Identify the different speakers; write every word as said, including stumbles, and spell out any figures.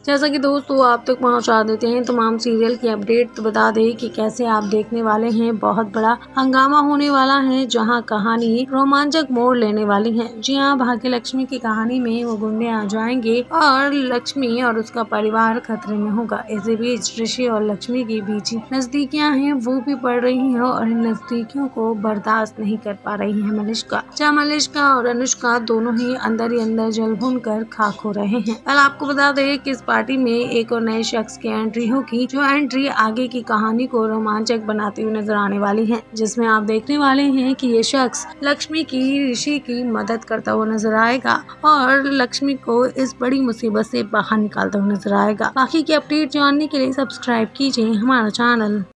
Speaker 1: जैसा कि दोस्तों आप तक पहुंचा देते हैं तमाम सीरियल की अपडेट। तो बता दें कि कैसे आप देखने वाले हैं, बहुत बड़ा हंगामा होने वाला है जहां कहानी रोमांचक मोड़ लेने वाली है। जी हां, भाग्यलक्ष्मी की कहानी में वो गुंडे आ जाएंगे और लक्ष्मी और उसका परिवार खतरे में होगा। इसी बीच ऋषि और लक्ष्मी के बीच नजदीकियां हैं वो भी बढ़ रही हैं और इन नजदीकियों को बर्दाश्त नहीं कर पा रही है मलिष्का। जहाँ मलिष्का और अनुष्का दोनों ही अंदर ही अंदर जल भून कर खाक हो रहे हैं। कल आपको बता दें कि इस पार्टी में एक और नए शख्स की एंट्री होगी, जो एंट्री आगे की कहानी को रोमांचक बनाते हुए नजर आने वाली है, जिसमें आप देखने वाले हैं कि ये शख्स लक्ष्मी की ऋषि की मदद करता हुआ नजर आएगा और लक्ष्मी को इस बड़ी मुसीबत से बाहर निकालता हुआ नजर आएगा। बाकी की अपडेट जानने के लिए सब्सक्राइब कीजिए हमारा चैनल।